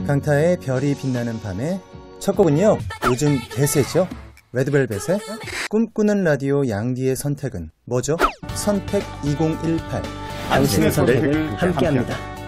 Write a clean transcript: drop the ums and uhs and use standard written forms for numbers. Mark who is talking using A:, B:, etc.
A: 강타의 별이 빛나는 밤에 첫 곡은요, 요즘 대세죠. 레드벨벳의 꿈꾸는 라디오 양디의 선택은 뭐죠? 선택 2018.
B: 당신의 선택을 함께합니다.